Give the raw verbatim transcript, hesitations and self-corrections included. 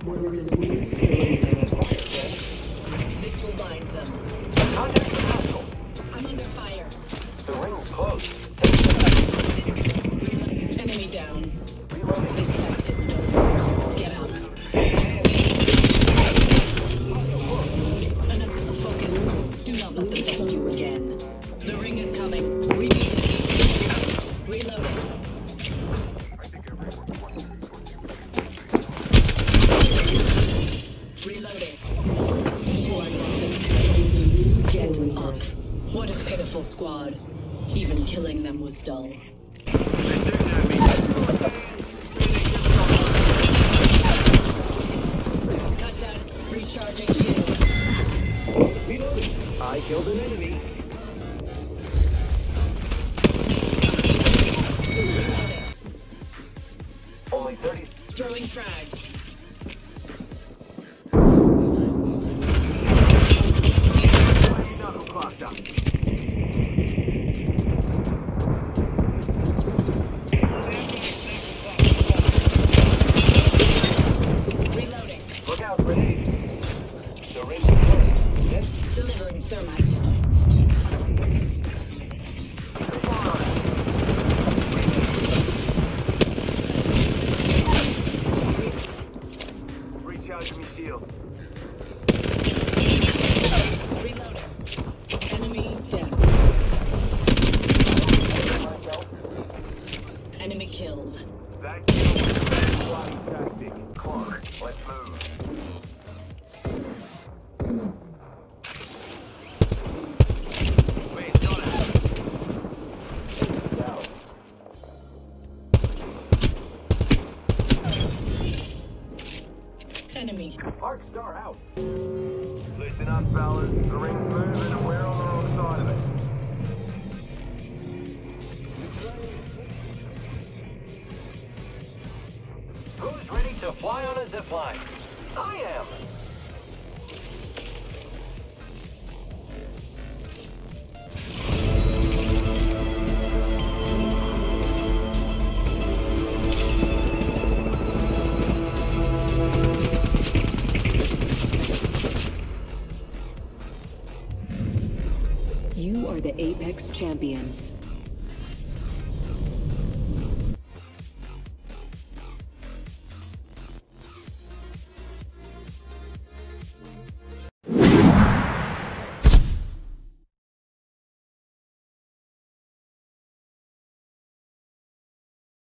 This will bind them. Contact the capsule. I'm under fire. The ring's close. Take it. Enemy down. Reloading. This fight isn't over. Get up. Another focus. Do not let them test you again. The ring is coming. We need it. Reloading. Reloading. You are not this. Get up. What a pitiful squad. Even killing them was dull. Cut down. Recharging shields. I killed an enemy. Reloading. Only thirty. Throwing frag. Knuckle clocked up. Reloading. Look out, grenade. The ring's close. Yes. Delivering thermite. Recharging me shields. Reloading. Enemy down. Enemy killed. That kill was fantastic. Clark, let's move. Wait, don't down. Enemy. Arc Star out. Listen up, fellas. The ring's moving and we're on the wrong side of it. Who's ready to fly on a zipline? I am. You are the Apex Champions.